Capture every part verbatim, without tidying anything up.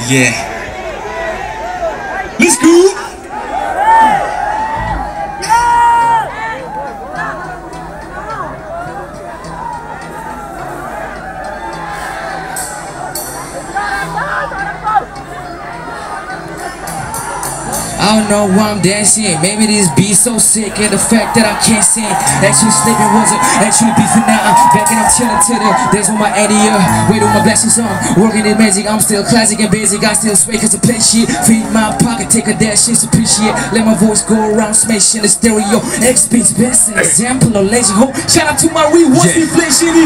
Yeah. Let's go. I don't know why I'm dancing. Maybe this beat so sick, and the fact that I can't sing. Actually sleeping wasn't actually beefing now. I'm backing up chilling to the days with my idea. Wait on my blessings on. Working in magic, I'm still classic and basic. I still sway cause I play shit. Feed my pocket, take a dash, shit's appreciate. Let my voice go around, smashing the stereo. X beats best an example of legend hope. Shout out to my rewards, yeah. Inflation.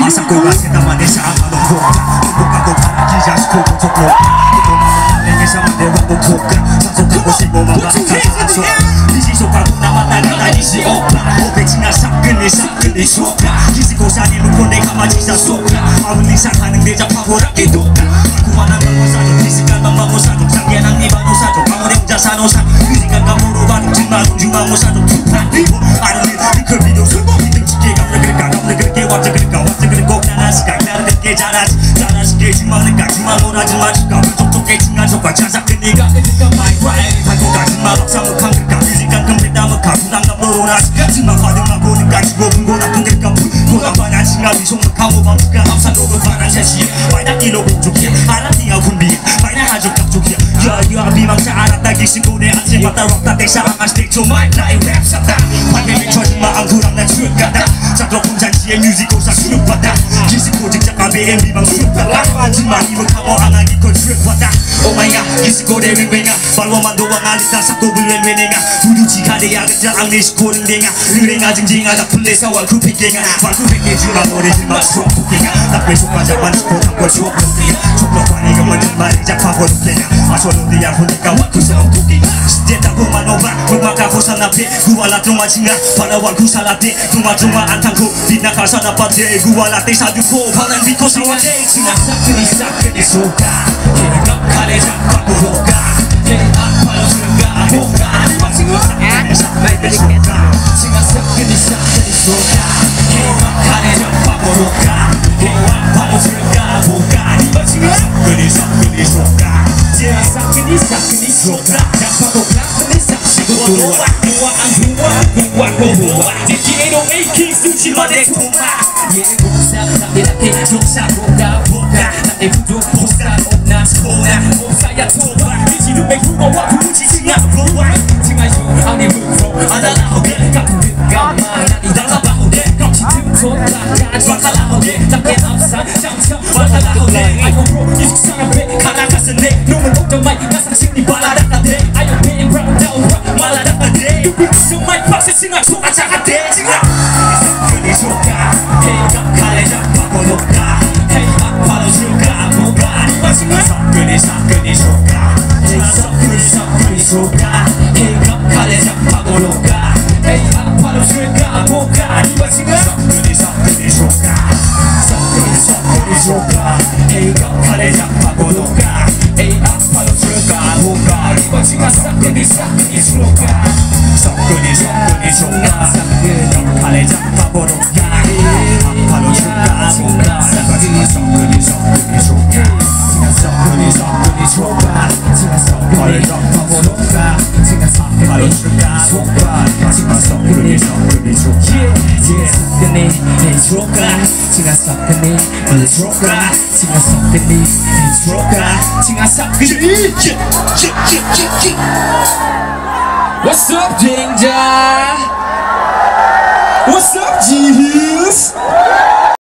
Oh my god, disco de ringwenga 발로 만도와 알리다 사고 불wenwen행아 부두치 가대야 그자 앙리시 고릉댕아 르랭아 징징하다 플레이사와 쿠피갱아 발쿠백게 주라 노래지마 수업국갱아 낙배 속가자만 주고 담걸 수업국갱아 촉록관이 그만진 말이 잡아버렸갱아 마소로디야 보니까 와쿠스럼 국갱아 시대다고만 오바 음악가 호산나페 구알라트로마징아 바라와 구살라테 구마중마 안탕고 빛나가사나파테 구알라테 사두코 바란 비코사와테 징아 사크니 사크니 소가 기가 칼에 잡아보고가 아파요 수가 뭐가 마징어 사크니 사크니 소가 징아 사크니 사크니 소가 기가 칼에 잡아보고가 아파요 수가 뭐가 마징어 사크니 사크니 소가 징아 사크니 사크니 소가 잡아보고가 Buwa, buwa, buwa, buwa, buwa. Dikido eighteen sushi made tuma. Yeah, busa, nabi nabi, joksa, boga, boga. Nabi budo, bosa, obna, skona. Bosa ya toba. Dikido make buwa, buji singa, buwa. Singa yu, ani mukro, adala hoge. Kaku gama, nani dala bahoge. Kamchi tuto, taka, drakala hoge. Take upsa, jamcha, wakala hoge. Ayo bro, isu sana be, kanaka sene. No one hold the mic, nasa sini balada kade. Ayo be, brown down, malada kade. So my boss is singa, so acha kade. Singa. Sakuni soka, hey, kale jappa loka. Hey, apalo suka, boga. Singa. Sakuni sakuni soka. Hey, sakuni sakuni soka. Hey, kale jappa loka. Hey, apalo suka, boga. Singa. Sakuni sakuni soka. Sakuni sakuni soka. Hey, kale jappa loka. Hey, apalo suka, boga. Singa. Sakuni sakuni soka. Sakuni sakuni soka. Kale jappa loka. Apalo suka, boga. Sakuni sakuni soka. Sakuni sakuni soka. Kale jappa loka. Apalo suka, boga. Sakuni sakuni soka. Yeah, sakuni soka. Singa sakuni soka. Singa sakuni soka. Singa sakuni. What's up, Danger?